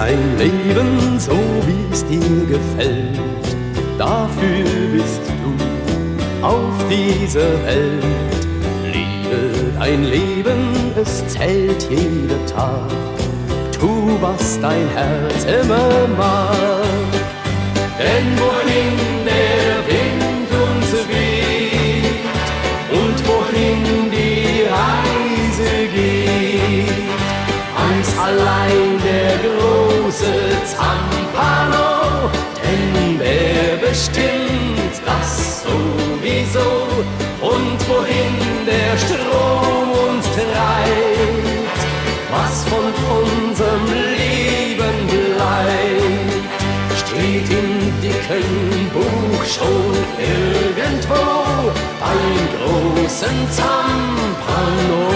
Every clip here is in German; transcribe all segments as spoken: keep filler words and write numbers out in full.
dein Leben so, wie es dir gefällt. Dafür bist du auf dieser Welt. Liebe dein Leben, es zählt jeder Tag. Tu, was dein Herz immer mag. Denn wohin der Wind uns weht und wohin die Reise geht, eins allein der große Zampano, denn der bestimmt das sowieso. Und wohin der Strom uns treibt, was von unserem Leben bleibt, steht im dicken Buch schon irgendwo beim großen Zampano.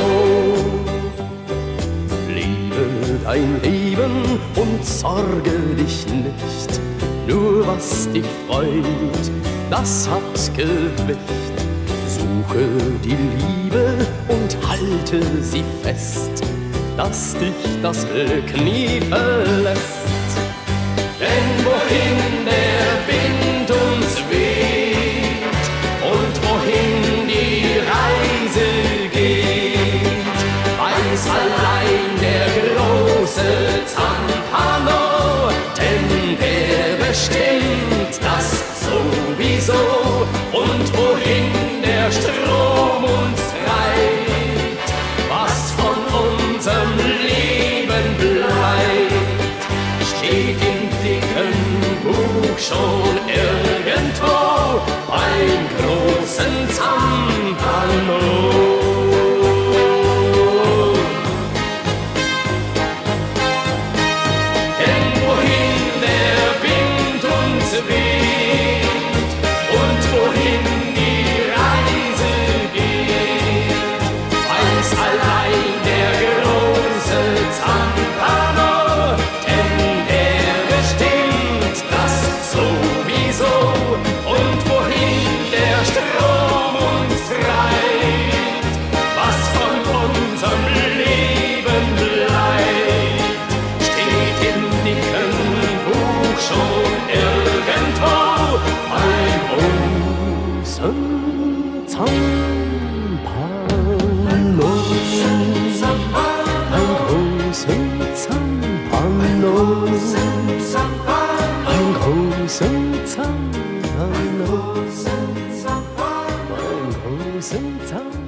Liebe dein Leben und sorge dich nicht, nur was dich freut, das hat Gewicht. Suche die Liebe und halte sie fest, dass dich das Glück nie verlässt. Denn wohin der Wind uns weht und wohin die Reise geht, weiß allein der große Zampano, denn der bestimmt das sowieso. Und wohin der Strom uns treibt, was von unserem Leben bleibt, steht im dicken Buch schon irgendwo beim großen Zampano. Denn wohin der Wind uns weht und wohin die Reise geht, weiß allein der große Zampano, denn der bestimmt das sowieso. Und wohin der Strom uns treibt, was von unserem Leben bleibt, steht im dicken Buch schon irgendwo beim großen Zampano. Beim großen Zampano. Beim großen Zampano. Beim großen Zampano.